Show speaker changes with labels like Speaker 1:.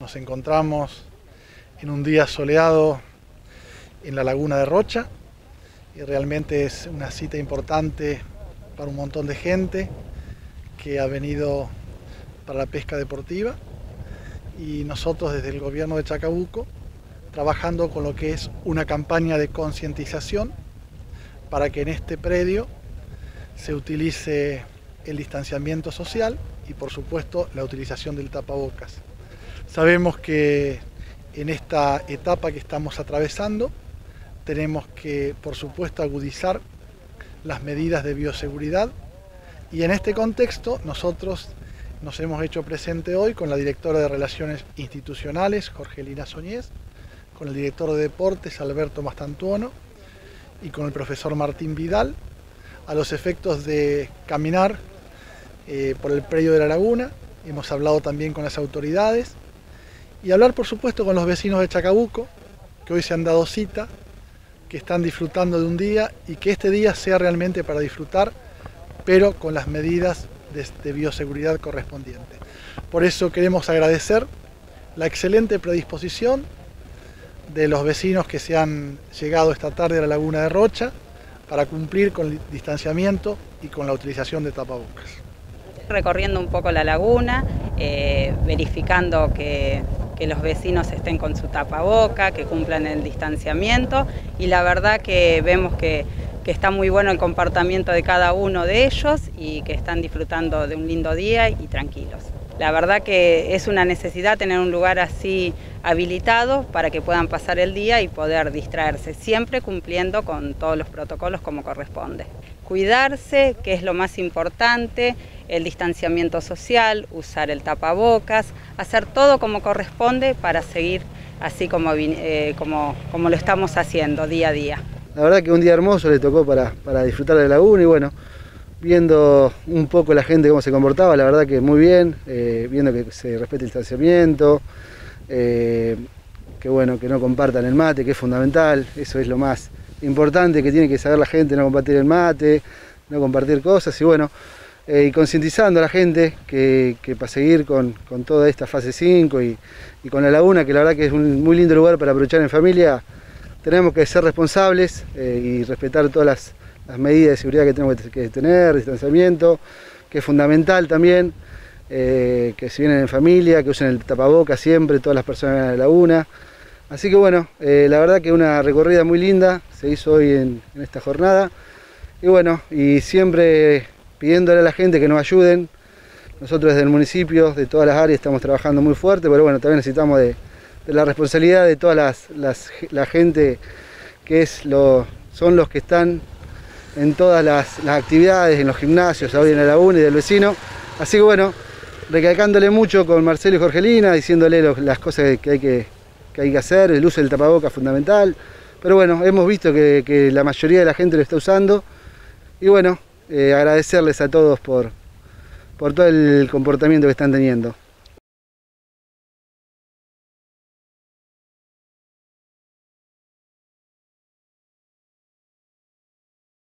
Speaker 1: Nos encontramos en un día soleado en la laguna de Rocha y realmente es una cita importante para un montón de gente que ha venido para la pesca deportiva, y nosotros desde el gobierno de Chacabuco trabajando con lo que es una campaña de concientización para que en este predio se utilice el distanciamiento social y por supuesto la utilización del tapabocas. Sabemos que en esta etapa que estamos atravesando tenemos que, por supuesto, agudizar las medidas de bioseguridad, y en este contexto nosotros nos hemos hecho presente hoy con la directora de Relaciones Institucionales, Jorgelina Soñés, con el director de Deportes, Alberto Mastantuono, y con el profesor Martín Vidal, a los efectos de caminar por el predio de la laguna. Hemos hablado también con las autoridades y hablar, por supuesto, con los vecinos de Chacabuco, que hoy se han dado cita, que están disfrutando de un día y que este día sea realmente para disfrutar, pero con las medidas de bioseguridad correspondientes. Por eso queremos agradecer la excelente predisposición de los vecinos que se han llegado esta tarde a la laguna de Rocha para cumplir con el distanciamiento y con la utilización de tapabocas.
Speaker 2: Recorriendo un poco la laguna, verificando que los vecinos estén con su tapaboca, que cumplan el distanciamiento, y la verdad que vemos que está muy bueno el comportamiento de cada uno de ellos y que están disfrutando de un lindo día y tranquilos. La verdad que es una necesidad tener un lugar así habilitado para que puedan pasar el día y poder distraerse, siempre cumpliendo con todos los protocolos como corresponde. Cuidarse, que es lo más importante, el distanciamiento social, usar el tapabocas, hacer todo como corresponde para seguir así como lo estamos haciendo día a día.
Speaker 3: La verdad que un día hermoso le tocó para disfrutar de la laguna, y bueno, viendo un poco la gente cómo se comportaba, la verdad que muy bien, viendo que se respete el distanciamiento, que bueno, que no compartan el mate, que es fundamental, eso es lo más importante que tiene que saber la gente, no compartir el mate, no compartir cosas, y bueno, y concientizando a la gente que para seguir con toda esta fase 5 y con la laguna, que la verdad que es un muy lindo lugar para aprovechar en familia, tenemos que ser responsables y respetar todas las medidas de seguridad que tenemos que tener, distanciamiento, que es fundamental también, que si vienen en familia, que usen el tapabocas siempre, todas las personas que van a la laguna. Así que bueno, la verdad que una recorrida muy linda se hizo hoy en esta jornada, y bueno, y siempre pidiéndole a la gente que nos ayuden. Nosotros desde el municipio, de todas las áreas, estamos trabajando muy fuerte, pero bueno, también necesitamos de la responsabilidad de toda la gente que son los que están en todas las actividades, en los gimnasios, hoy en la laguna y del vecino. Así que bueno, recalcándole mucho con Marcelo y Jorgelina, diciéndole las cosas que hay que hacer, el uso del tapabocas fundamental. Pero bueno, hemos visto que la mayoría de la gente lo está usando, y bueno, agradecerles a todos por todo el comportamiento que están teniendo.